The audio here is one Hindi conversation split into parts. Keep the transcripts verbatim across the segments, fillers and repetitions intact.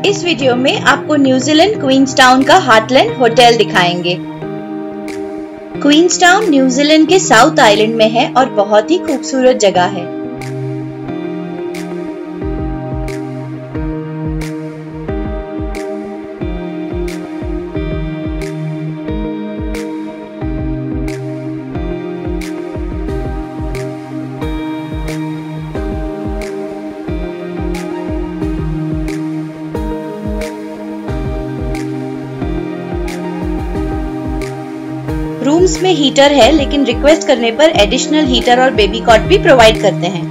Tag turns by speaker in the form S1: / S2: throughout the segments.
S1: इस वीडियो में आपको न्यूजीलैंड क्वींसटाउन का हार्टलैंड होटल दिखाएंगे। क्वींसटाउन न्यूजीलैंड के साउथ आइलैंड में है और बहुत ही खूबसूरत जगह है। रूम्स में हीटर है, लेकिन रिक्वेस्ट करने पर एडिशनल हीटर और बेबी कॉट भी प्रोवाइड करते हैं।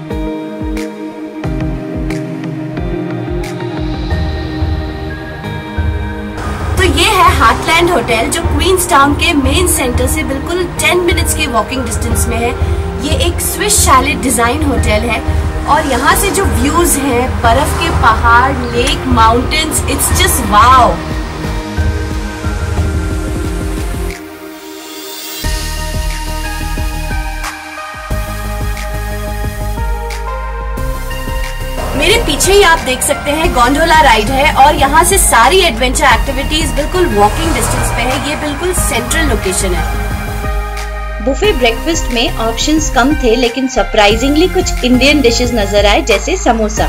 S2: तो ये है हार्टलैंड होटल जो क्वींसटाउन के मेन सेंटर से बिल्कुल टेन मिनट्स के वॉकिंग डिस्टेंस में है। ये एक स्विस शैलेट डिजाइन होटल है और यहाँ से जो व्यूज हैं, बर्फ के पहाड़, lake, mountains, it's just wow. मेरे पीछे ही आप देख सकते हैं गोंडोला राइड है और यहाँ से सारी एडवेंचर एक्टिविटीज बिल्कुल वॉकिंग डिस्टेंस पे है। ये बिल्कुल सेंट्रल लोकेशन है।
S1: बुफे ब्रेकफास्ट में ऑप्शंस कम थे, लेकिन सरप्राइजिंगली कुछ इंडियन डिशेस नजर आए, जैसे समोसा।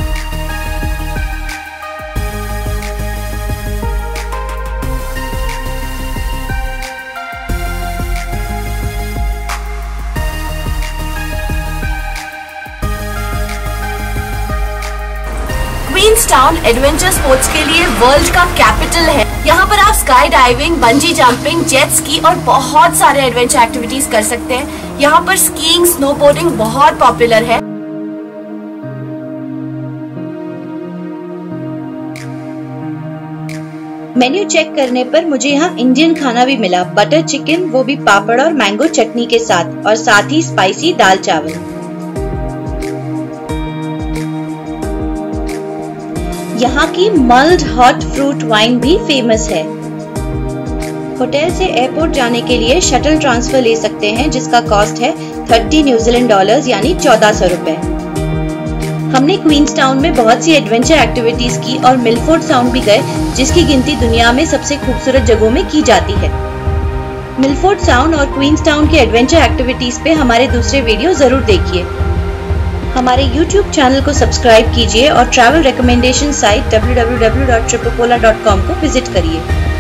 S2: क्वींसटाउन एडवेंचर स्पोर्ट्स के लिए वर्ल्ड का कैपिटल है। यहाँ पर आप skydiving, bungee jumping, jet ski और बहुत सारे एडवेंचर एक्टिविटीज कर सकते हैं। यहाँ पर स्कीइंग, स्नोबोर्डिंग बहुत पॉपुलर है।
S1: मेन्यू चेक करने पर मुझे यहाँ इंडियन खाना भी मिला, बटर चिकन, वो भी पापड़ और मैंगो चटनी के साथ, और साथ ही स्पाइसी दाल चावल। यहाँ की मल्ड हॉट फ्रूट वाइन भी फेमस है। होटल से एयरपोर्ट जाने के लिए शटल ट्रांसफर ले सकते हैं, जिसका कॉस्ट है तीस न्यूजीलैंड डॉलर्स यानी चौदह सौ रुपए। हमने क्वींसटाउन में बहुत सी एडवेंचर एक्टिविटीज की और मिलफोर्ड साउंड भी गए, जिसकी गिनती दुनिया में सबसे खूबसूरत जगहों में की जाती है। मिलफोर्ड साउंड और क्वींसटाउन की एडवेंचर एक्टिविटीज पे हमारे दूसरे वीडियो जरूर देखिए। हमारे यूट्यूब चैनल को सब्सक्राइब कीजिए और travel recommendation site W W W dot Tripopola dot com को विजिट करिए।